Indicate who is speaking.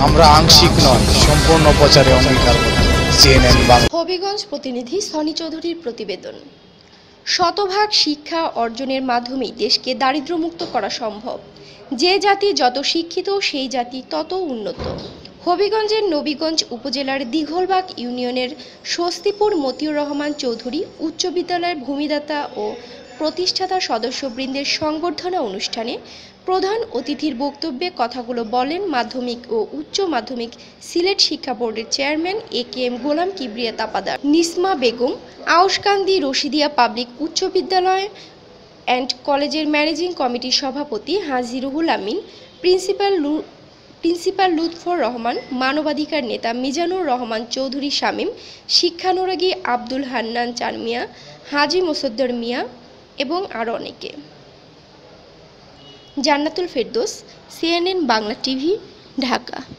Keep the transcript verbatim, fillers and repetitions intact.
Speaker 1: আমরা আংশিক নয়, সম্পূর্ণ প্রচারে অঙ্গীকারবদ্ধ। সিএনএন বাংলা।
Speaker 2: হবিগঞ্জ প্রতিনিধি সনি চৌধুরীর প্রতিবেদন। শতভাগ শিক্ষা অর্জনের মাধ্যমেই দেশকে দারিদ্র্যমুক্ত করা সম্ভব। যে জাতি যত শিক্ষিত সেই জাতি তত উন্নত। হবিগঞ্জের নবীগঞ্জ উপজেলার দীঘলবাগ ইউনিয়নের স্বস্তিপুর মতিউর রহমান চৌধুরী উচ্চ বিদ্যালয়ের ভূমিদাতা ও প্রতিষ্ঠাতা সদস্যবৃন্দের সংবর্ধনা অনুষ্ঠানে প্রধান অতিথির বক্তব্যে কথাগুলো বলেন মাধ্যমিক ও উচ্চ মাধ্যমিক সিলেট শিক্ষা বোর্ডের chairman A K M Golam Kibria Tapadar, Nisma Begum, Aushkandi Rashidia public উচ্চ বিদ্যালয় অ্যান্ড কলেজের ম্যানেজিং কমিটির সভাপতি হাজী রুহুল আমিন, প্রিন্সিপাল প্রিন্সিপাল লুৎফর রহমান, মানবাধিকার নেতা মিজানুর রহমান চৌধুরী শামীম, শিক্ষানুরাগী আব্দুল হান্নান চান মিয়া, হাজী মোসাদ্দেক মিয়া এবং আরও অনেকে। Jannatul Ferdous, CNN Bangla TV, Dhaka.